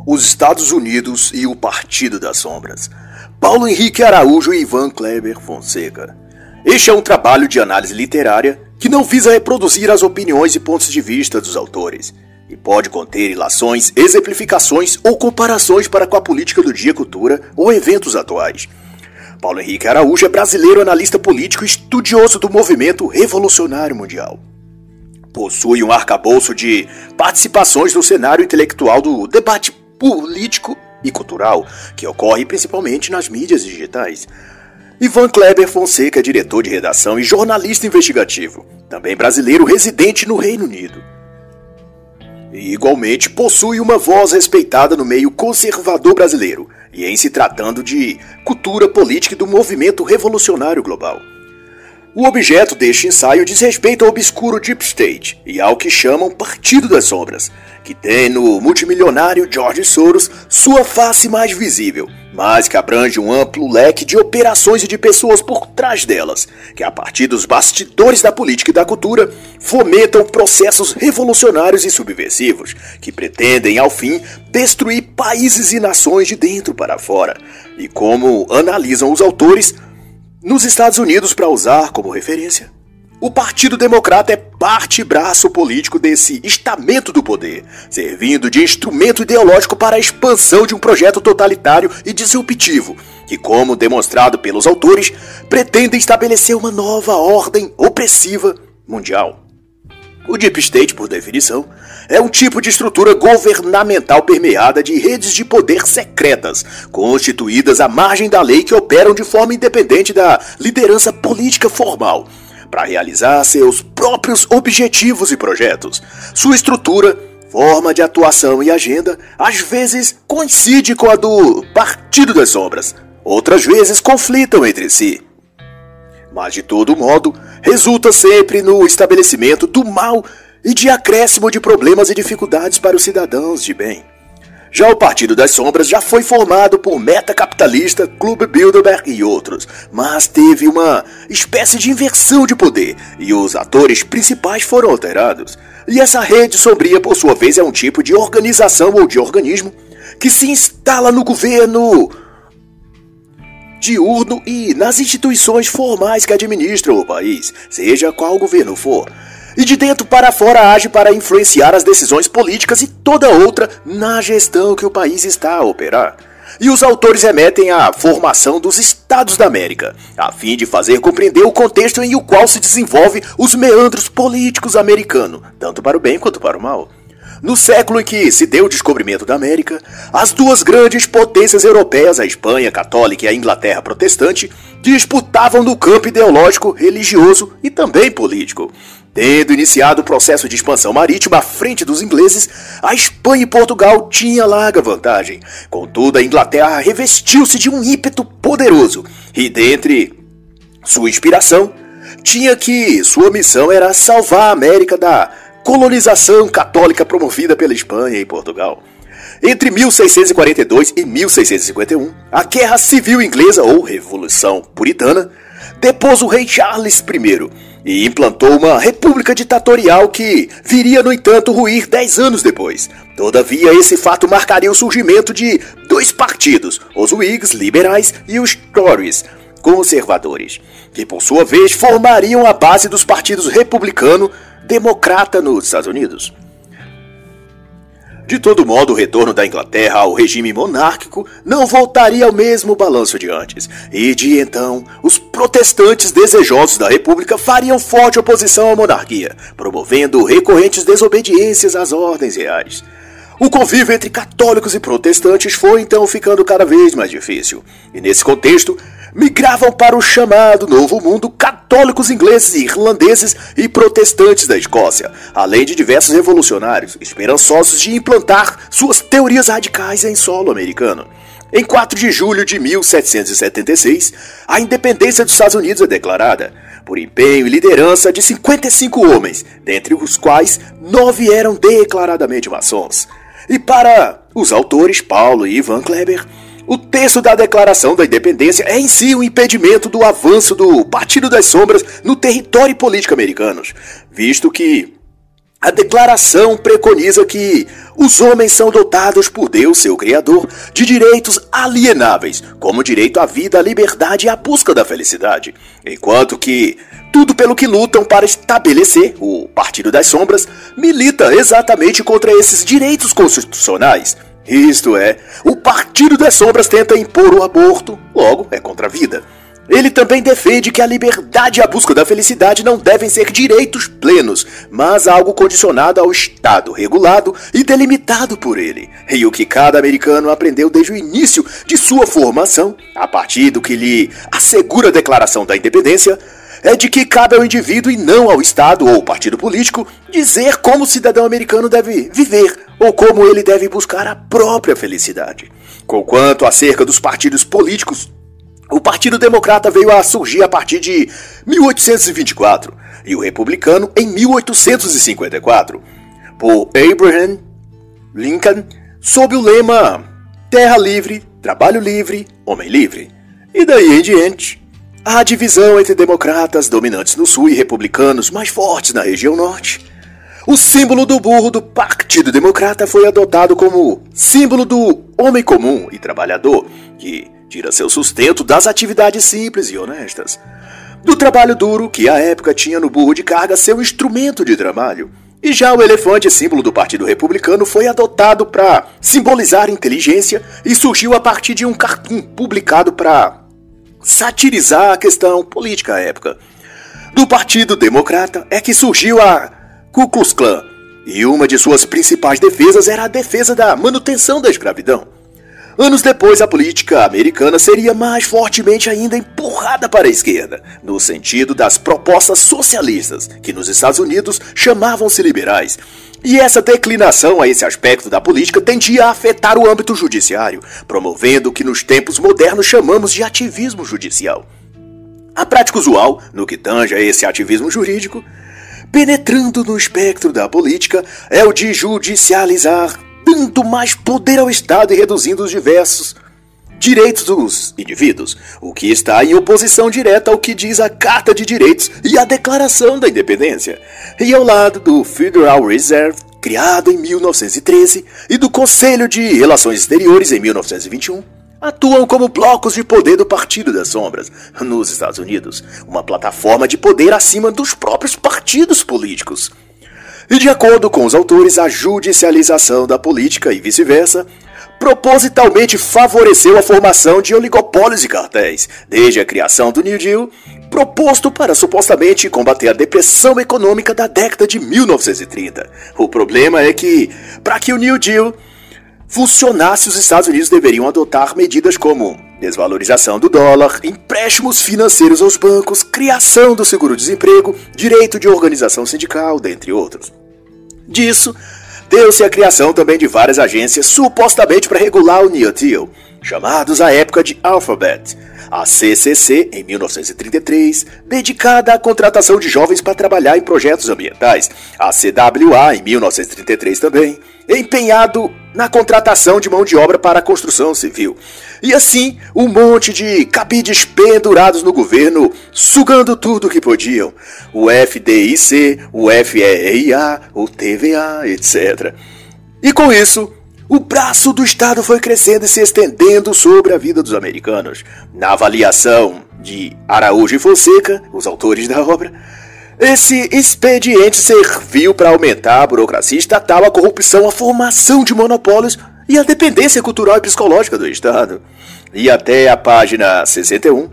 Os Estados Unidos e o Partido das Sombras. Paulo Henrique Araújo e Ivan Kleber Fonseca. Este é um trabalho de análise literária que não visa reproduzir as opiniões e pontos de vista dos autores, e pode conter ilações, exemplificações ou comparações para com a política do dia, cultura ou eventos atuais. Paulo Henrique Araújo é brasileiro, analista político e estudioso do movimento revolucionário mundial. Possui um arcabouço de participações no cenário intelectual do debate político e cultural, que ocorre principalmente nas mídias digitais. Ivan Kleber Fonseca é diretor de redação e jornalista investigativo, também brasileiro residente no Reino Unido. E igualmente possui uma voz respeitada no meio conservador brasileiro, e em se tratando de cultura política e do movimento revolucionário global. O objeto deste ensaio diz respeito ao obscuro Deep State e ao que chamam Partido das Sombras, que tem no multimilionário George Soros sua face mais visível, mas que abrange um amplo leque de operações e de pessoas por trás delas, que a partir dos bastidores da política e da cultura fomentam processos revolucionários e subversivos, que pretendem, ao fim, destruir países e nações de dentro para fora, e como analisam os autores, nos Estados Unidos, para usar como referência, o Partido Democrata é parte e braço político desse estamento do poder, servindo de instrumento ideológico para a expansão de um projeto totalitário e disruptivo, que, como demonstrado pelos autores, pretende estabelecer uma nova ordem opressiva mundial. O Deep State, por definição, é um tipo de estrutura governamental permeada de redes de poder secretas, constituídas à margem da lei, que operam de forma independente da liderança política formal, para realizar seus próprios objetivos e projetos. Sua estrutura, forma de atuação e agenda, às vezes coincide com a do Partido das Sombras, outras vezes conflitam entre si. Mas, de todo modo, resulta sempre no estabelecimento do mal e de acréscimo de problemas e dificuldades para os cidadãos de bem. Já o Partido das Sombras já foi formado por Meta Capitalista, Clube Bilderberg e outros, mas teve uma espécie de inversão de poder e os atores principais foram alterados. E essa rede sombria, por sua vez, é um tipo de organização ou de organismo que se instala no governo diurno e nas instituições formais que administram o país, seja qual governo for, e de dentro para fora age para influenciar as decisões políticas e toda outra na gestão que o país está a operar. E os autores remetem à formação dos Estados da América, a fim de fazer compreender o contexto em o qual se desenvolve os meandros políticos americanos, tanto para o bem quanto para o mal. No século em que se deu o descobrimento da América, as duas grandes potências europeias, a Espanha católica e a Inglaterra protestante, disputavam no campo ideológico, religioso e também político. Tendo iniciado o processo de expansão marítima à frente dos ingleses, a Espanha e Portugal tinham larga vantagem. Contudo, a Inglaterra revestiu-se de um ímpeto poderoso e, dentre sua inspiração, tinha que sua missão era salvar a América da colonização católica promovida pela Espanha e Portugal. Entre 1642 e 1651, a Guerra Civil Inglesa, ou Revolução Puritana, depôs o rei Charles I e implantou uma república ditatorial que viria, no entanto, ruir 10 anos depois. Todavia, esse fato marcaria o surgimento de dois partidos, os Whigs liberais e os Tories conservadores, que por sua vez formariam a base dos partidos republicano democrata nos Estados Unidos. De todo modo, o retorno da Inglaterra ao regime monárquico não voltaria ao mesmo balanço de antes, e de então, os protestantes desejosos da República fariam forte oposição à monarquia, promovendo recorrentes desobediências às ordens reais. O convívio entre católicos e protestantes foi então ficando cada vez mais difícil, e nesse contexto, migravam para o chamado Novo Mundo católicos ingleses e irlandeses e protestantes da Escócia, além de diversos revolucionários, esperançosos de implantar suas teorias radicais em solo americano. Em 4 de julho de 1776, a independência dos Estados Unidos é declarada, por empenho e liderança de 55 homens, dentre os quais 9 eram declaradamente maçons. E para os autores Paulo e Ivan Kleber, o texto da Declaração da Independência é em si um impedimento do avanço do Partido das Sombras no território político americano, visto que A declaração preconiza que os homens são dotados por Deus, seu Criador, de direitos alienáveis, como o direito à vida, à liberdade e à busca da felicidade, enquanto que tudo pelo que lutam para estabelecer, o Partido das Sombras milita exatamente contra esses direitos constitucionais. Isto é, o Partido das Sombras tenta impor o aborto, logo é contra a vida. Ele também defende que a liberdade e a busca da felicidade não devem ser direitos plenos, mas algo condicionado ao Estado, regulado e delimitado por ele. E o que cada americano aprendeu desde o início de sua formação, a partir do que lhe assegura a Declaração da Independência, é de que cabe ao indivíduo e não ao Estado ou partido político dizer como o cidadão americano deve viver ou como ele deve buscar a própria felicidade. Conquanto acerca dos partidos políticos, o Partido Democrata veio a surgir a partir de 1824 e o Republicano em 1854, por Abraham Lincoln, sob o lema Terra Livre, Trabalho Livre, Homem Livre. E daí em diante, há divisão entre democratas dominantes no sul e republicanos mais fortes na região norte. O símbolo do burro do Partido Democrata foi adotado como símbolo do homem comum e trabalhador, que tira seu sustento das atividades simples e honestas. Do trabalho duro, que à época tinha no burro de carga seu instrumento de trabalho. E já o elefante, símbolo do Partido Republicano, foi adotado para simbolizar inteligência e surgiu a partir de um cartoon publicado para satirizar a questão política à época. Do Partido Democrata é que surgiu a Ku Klux Klan, e uma de suas principais defesas era a defesa da manutenção da escravidão. Anos depois, a política americana seria mais fortemente ainda empurrada para a esquerda, no sentido das propostas socialistas, que nos Estados Unidos chamavam-se liberais. E essa declinação a esse aspecto da política tendia a afetar o âmbito judiciário, promovendo o que nos tempos modernos chamamos de ativismo judicial. A prática usual, no que tange a esse ativismo jurídico, penetrando no espectro da política, é o de judicializar dando mais poder ao Estado e reduzindo os diversos direitos dos indivíduos, o que está em oposição direta ao que diz a Carta de Direitos e a Declaração da Independência, e ao lado do Federal Reserve, criado em 1913, e do Conselho de Relações Exteriores em 1921, atuam como blocos de poder do Partido das Sombras, nos Estados Unidos, uma plataforma de poder acima dos próprios partidos políticos. E de acordo com os autores, a judicialização da política e vice-versa propositalmente favoreceu a formação de oligopólios e cartéis, desde a criação do New Deal, proposto para supostamente combater a depressão econômica da década de 1930. O problema é que, para que o New Deal funcionasse, os Estados Unidos deveriam adotar medidas como desvalorização do dólar, empréstimos financeiros aos bancos, criação do seguro-desemprego, direito de organização sindical, dentre outros. Disso, deu-se a criação também de várias agências supostamente para regular o New Deal, chamados à época de Alphabet. A CCC, em 1933, dedicada à contratação de jovens para trabalhar em projetos ambientais. A CWA, em 1933 também, empenhado na contratação de mão de obra para a construção civil. E assim, um monte de cabides pendurados no governo, sugando tudo que podiam. O FDIC, o FEIA, o TVA, etc. E com isso, o braço do Estado foi crescendo e se estendendo sobre a vida dos americanos. Na avaliação de Araújo e Fonseca, os autores da obra, esse expediente serviu para aumentar a burocracia estatal, a corrupção, a formação de monopólios e a dependência cultural e psicológica do Estado. E até a página 61,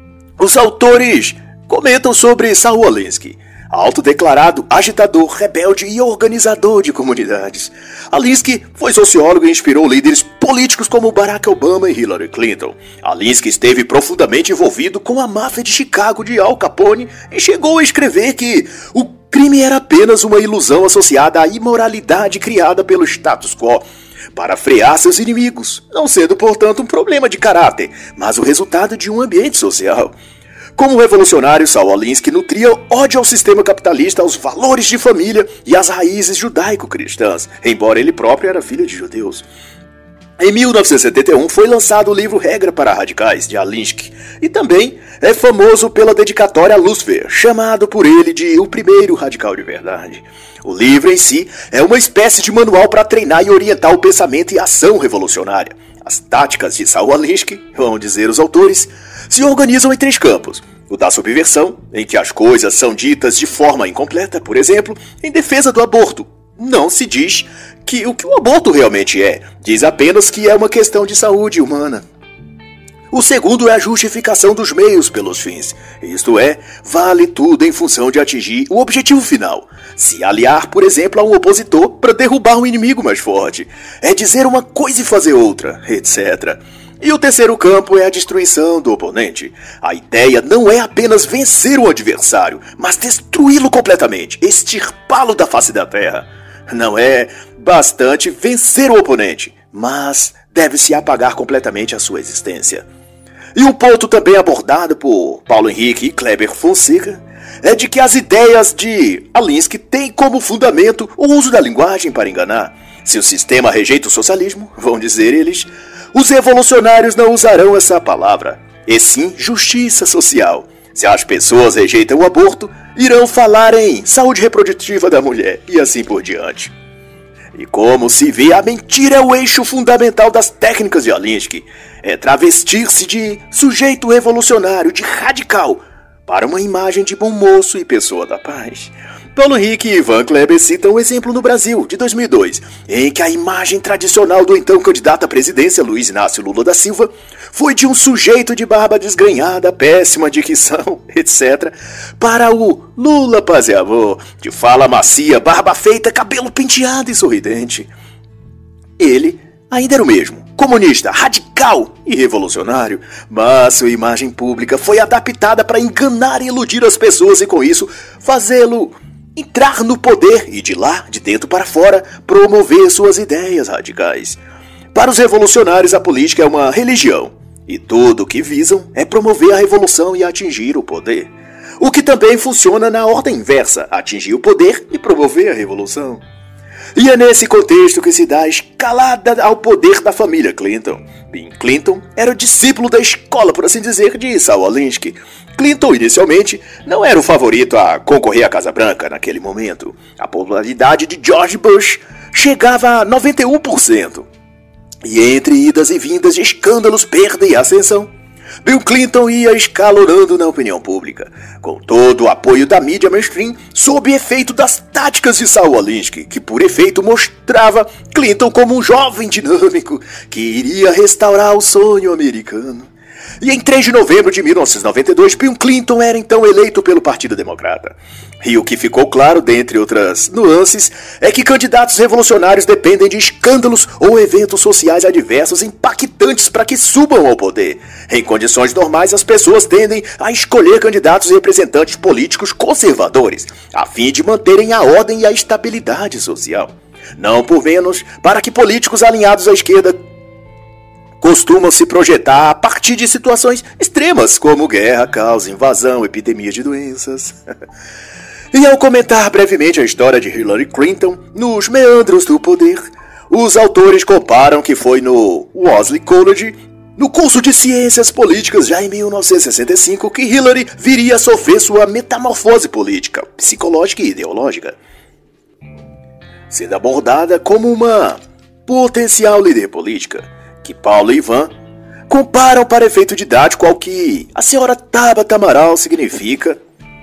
os autores comentam sobre Saul Alinsky, autodeclarado agitador, rebelde e organizador de comunidades. Alinsky foi sociólogo e inspirou líderes políticos como Barack Obama e Hillary Clinton. Alinsky esteve profundamente envolvido com a máfia de Chicago de Al Capone e chegou a escrever que o crime era apenas uma ilusão associada à imoralidade criada pelo status quo para frear seus inimigos, não sendo, portanto, um problema de caráter, mas o resultado de um ambiente social. Como revolucionário, Saul Alinsky nutria ódio ao sistema capitalista, aos valores de família e às raízes judaico-cristãs, embora ele próprio era filho de judeus. Em 1971 foi lançado o livro Regra para Radicais, de Alinsky, e também é famoso pela dedicatória a Lucifer, chamado por ele de o primeiro radical de verdade. O livro em si é uma espécie de manual para treinar e orientar o pensamento e a ação revolucionária. As táticas de Saul Alinsky, vão dizer os autores, se organizam em 3 campos. O da subversão, em que as coisas são ditas de forma incompleta, por exemplo, em defesa do aborto. Não se diz o que o aborto realmente é, diz apenas que é uma questão de saúde humana. O segundo é a justificação dos meios pelos fins, isto é, vale tudo em função de atingir o objetivo final. Se aliar, por exemplo, a um opositor para derrubar um inimigo mais forte, é dizer uma coisa e fazer outra, etc. E o terceiro campo é a destruição do oponente. A ideia não é apenas vencer o adversário, mas destruí-lo completamente, extirpá-lo da face da terra. Não é bastante vencer o oponente, mas deve-se apagar completamente a sua existência. E um ponto também abordado por Paulo Henrique e Kleber Fonseca é de que as ideias de Alinsky têm como fundamento o uso da linguagem para enganar. Se o sistema rejeita o socialismo, vão dizer eles, os revolucionários não usarão essa palavra, e sim justiça social. Se as pessoas rejeitam o aborto, irão falar em saúde reprodutiva da mulher, e assim por diante. E como se vê, a mentira é o eixo fundamental das técnicas de Alinsky. É travestir-se de sujeito revolucionário, de radical, para uma imagem de bom moço e pessoa da paz. Paulo Henrique e Ivan Kleber citam um exemplo no Brasil, de 2002, em que a imagem tradicional do então candidato à presidência, Luiz Inácio Lula da Silva, foi de um sujeito de barba desgrenhada, péssima dicção, etc., para o Lula Paz e Amor, de fala macia, barba feita, cabelo penteado e sorridente. Ele ainda era o mesmo, comunista, radical e revolucionário, mas sua imagem pública foi adaptada para enganar e iludir as pessoas e com isso fazê-lo entrar no poder e de lá, de dentro para fora, promover suas ideias radicais. Para os revolucionários, a política é uma religião, e tudo o que visam é promover a revolução e atingir o poder. O que também funciona na ordem inversa, atingir o poder e promover a revolução. E é nesse contexto que se dá a escalada ao poder da família Clinton. Bill Clinton era o discípulo da escola, por assim dizer, de Saul Alinsky. Clinton, inicialmente, não era o favorito a concorrer à Casa Branca naquele momento. A popularidade de George Bush chegava a 91%. E entre idas e vindas de escândalos, perda e ascensão, Bill Clinton ia escalonando na opinião pública, com todo o apoio da mídia mainstream, sob efeito das táticas de Saul Alinsky, que por efeito mostrava Clinton como um jovem dinâmico que iria restaurar o sonho americano. E em 3 de novembro de 1992, Bill Clinton era então eleito pelo Partido Democrata. E o que ficou claro, dentre outras nuances, é que candidatos revolucionários dependem de escândalos ou eventos sociais adversos impactantes para que subam ao poder. Em condições normais, as pessoas tendem a escolher candidatos e representantes políticos conservadores, a fim de manterem a ordem e a estabilidade social. Não por menos, para que políticos alinhados à esquerda costumam se projetar a partir de situações extremas, como guerra, caos, invasão, epidemia de doenças. E ao comentar brevemente a história de Hillary Clinton nos meandros do poder, os autores comparam que foi no Wellesley College, no curso de Ciências Políticas já em 1965, que Hillary viria a sofrer sua metamorfose política, psicológica e ideológica, sendo abordada como uma potencial líder política, que Paulo e Ivan comparam para efeito didático ao que a senhora Tabata Amaral significa,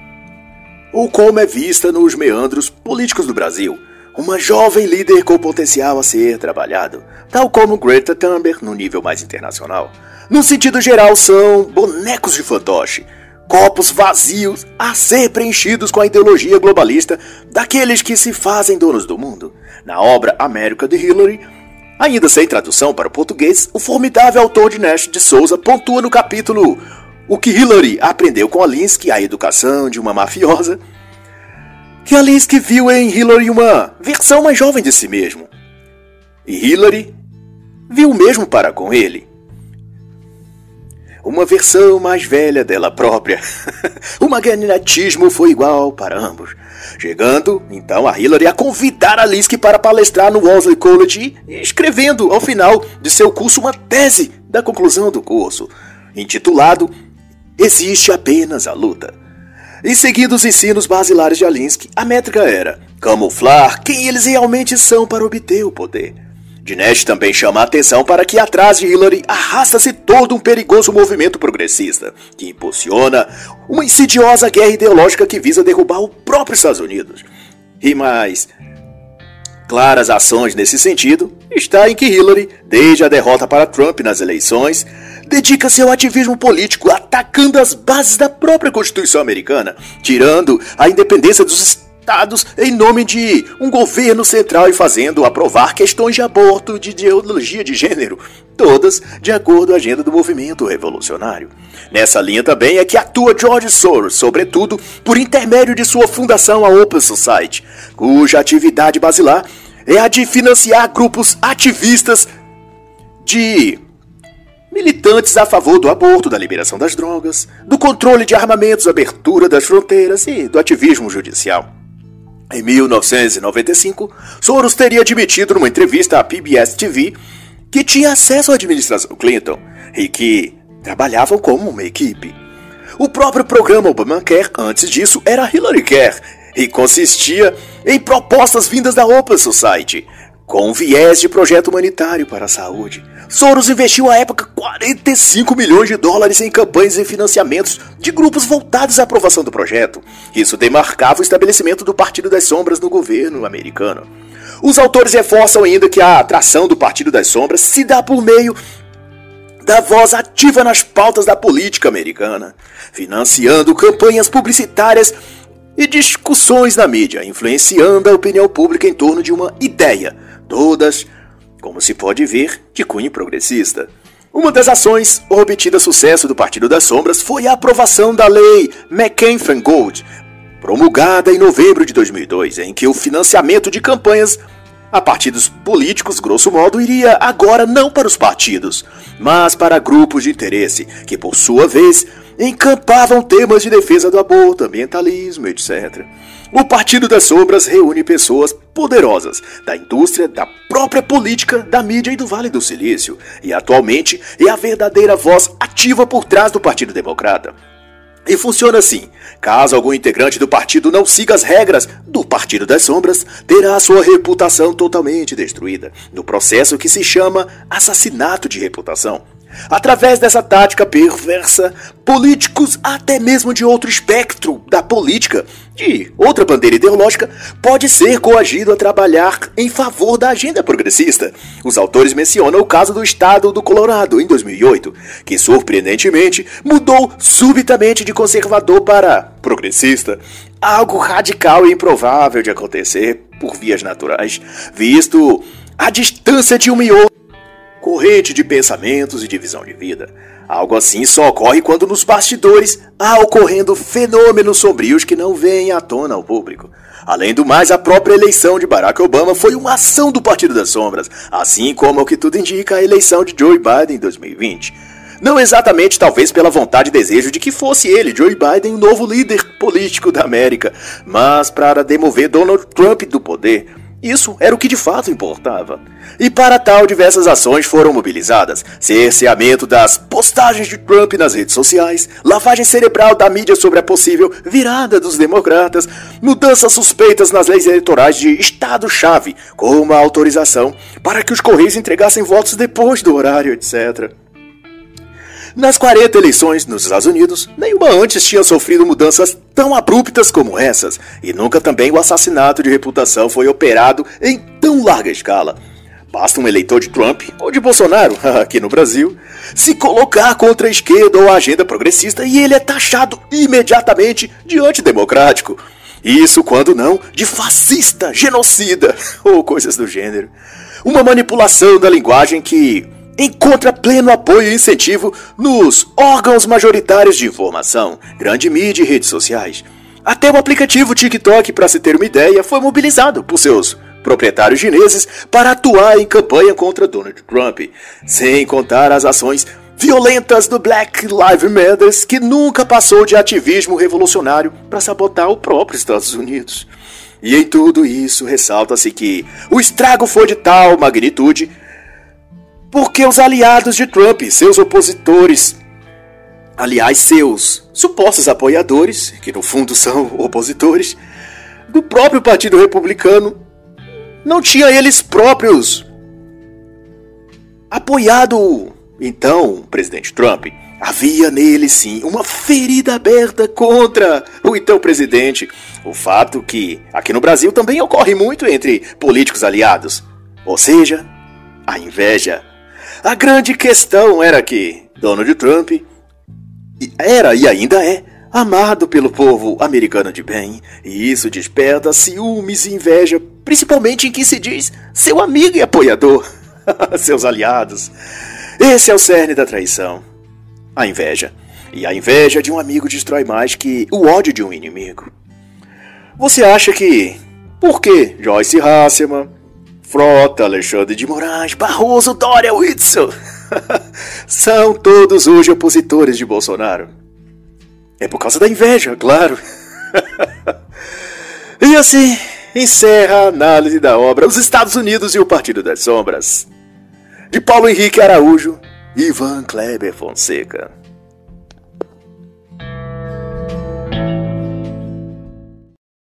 ou como é vista nos meandros políticos do Brasil, uma jovem líder com potencial a ser trabalhado, tal como Greta Thunberg no nível mais internacional. No sentido geral, são bonecos de fantoche, copos vazios a ser preenchidos com a ideologia globalista daqueles que se fazem donos do mundo. Na obra América de Hillary, ainda sem tradução para o português, o formidável autor de Nash de Souza pontua no capítulo O que Hillary aprendeu com Alinsky, a educação de uma mafiosa, que Alinsky viu em Hillary uma versão mais jovem de si mesmo. E Hillary viu o mesmo para com ele. uma versão mais velha dela própria. O magnetismo foi igual para ambos, chegando então a Hillary a convidar a Linsky para palestrar no Wellesley College e escrevendo ao final de seu curso uma tese da conclusão do curso, intitulado Existe Apenas a Luta. E seguindo os ensinos basilares de Alinsky, a métrica era camuflar quem eles realmente são para obter o poder. Dinesh também chama a atenção para que atrás de Hillary arrasta-se todo um perigoso movimento progressista, que impulsiona uma insidiosa guerra ideológica que visa derrubar o próprio Estados Unidos. E mais claras ações nesse sentido está em que Hillary, desde a derrota para Trump nas eleições, dedica seu ativismo político atacando as bases da própria Constituição americana, tirando a independência dos estados em nome de um governo central e fazendo aprovar questões de aborto e de ideologia de gênero, todas de acordo com a agenda do movimento revolucionário. Nessa linha também é que atua George Soros, sobretudo por intermédio de sua fundação, a Open Society, cuja atividade basilar é a de financiar grupos ativistas de militantes a favor do aborto, da liberação das drogas, do controle de armamentos, abertura das fronteiras e do ativismo judicial. Em 1995, Soros teria admitido numa entrevista à PBS TV que tinha acesso à administração Clinton e que trabalhavam como uma equipe. O próprio programa Obamacare, antes disso, era Hillary Care e consistia em propostas vindas da Open Society, com viés de projeto humanitário para a saúde. Soros investiu à época $45 milhões em campanhas e financiamentos de grupos voltados à aprovação do projeto. Isso demarcava o estabelecimento do Partido das Sombras no governo americano. Os autores reforçam ainda que a atração do Partido das Sombras se dá por meio da voz ativa nas pautas da política americana, financiando campanhas publicitárias e discussões na mídia, influenciando a opinião pública em torno de uma ideia, todas, como se pode ver, de cunho progressista. Uma das ações obtida sucesso do Partido das Sombras foi a aprovação da Lei McCain-Feingold, promulgada em novembro de 2002, em que o financiamento de campanhas a partidos políticos, grosso modo, iria agora não para os partidos, mas para grupos de interesse, que por sua vez encampavam temas de defesa do aborto, ambientalismo, etc. O Partido das Sombras reúne pessoas poderosas da indústria, da própria política, da mídia e do Vale do Silício, e atualmente é a verdadeira voz ativa por trás do Partido Democrata. E funciona assim: caso algum integrante do partido não siga as regras do Partido das Sombras, terá sua reputação totalmente destruída, no processo que se chama assassinato de reputação. Através dessa tática perversa, políticos até mesmo de outro espectro da política, de outra bandeira ideológica, pode ser coagido a trabalhar em favor da agenda progressista. Os autores mencionam o caso do estado do Colorado, em 2008, que surpreendentemente mudou subitamente de conservador para progressista, algo radical e improvável de acontecer por vias naturais, visto a distância de uma e outra corrente de pensamentos e divisão de vida. Algo assim só ocorre quando nos bastidores há ocorrendo fenômenos sombrios que não vêm à tona ao público. Além do mais, a própria eleição de Barack Obama foi uma ação do Partido das Sombras, assim como o que tudo indica a eleição de Joe Biden em 2020. Não exatamente talvez pela vontade e desejo de que fosse ele, Joe Biden, o novo líder político da América, mas para demover Donald Trump do poder. Isso era o que de fato importava. E para tal, diversas ações foram mobilizadas: cerceamento das postagens de Trump nas redes sociais, lavagem cerebral da mídia sobre a possível virada dos democratas, mudanças suspeitas nas leis eleitorais de estado-chave, como a autorização para que os Correios entregassem votos depois do horário, etc. Nas 40 eleições nos Estados Unidos, nenhuma antes tinha sofrido mudanças tão abruptas como essas, e nunca também o assassinato de reputação foi operado em tão larga escala. Basta um eleitor de Trump, ou de Bolsonaro, aqui no Brasil, se colocar contra a esquerda ou a agenda progressista e ele é taxado imediatamente de antidemocrático. Isso quando não de fascista, genocida, ou coisas do gênero. Uma manipulação da linguagem que encontra pleno apoio e incentivo nos órgãos majoritários de informação, grande mídia e redes sociais. Até o aplicativo TikTok, para se ter uma ideia, foi mobilizado por seus proprietários chineses para atuar em campanha contra Donald Trump, sem contar as ações violentas do Black Lives Matter, que nunca passou de ativismo revolucionário para sabotar o próprio Estados Unidos. E em tudo isso ressalta-se que o estrago foi de tal magnitude porque os aliados de Trump, seus opositores, aliás, seus supostos apoiadores, que no fundo são opositores, do próprio Partido Republicano, não tinham eles próprios apoiado, então, o presidente Trump. Havia nele, sim, uma ferida aberta contra o então presidente. O fato que aqui no Brasil também ocorre muito entre políticos aliados. Ou seja, a inveja. A grande questão era que Donald Trump era e ainda é amado pelo povo americano de bem, e isso desperta ciúmes e inveja, principalmente em quem se diz seu amigo e apoiador, seus aliados. Esse é o cerne da traição, a inveja. E a inveja de um amigo destrói mais que o ódio de um inimigo. Você acha que, por que Joyce Hasselman, Frota, Alexandre de Moraes, Barroso, Dória, Whitson são todos hoje opositores de Bolsonaro? É por causa da inveja, claro. E assim encerra a análise da obra Os Estados Unidos e o Partido das Sombras, de Paulo Henrique Araújo e Ivan Kleber Fonseca.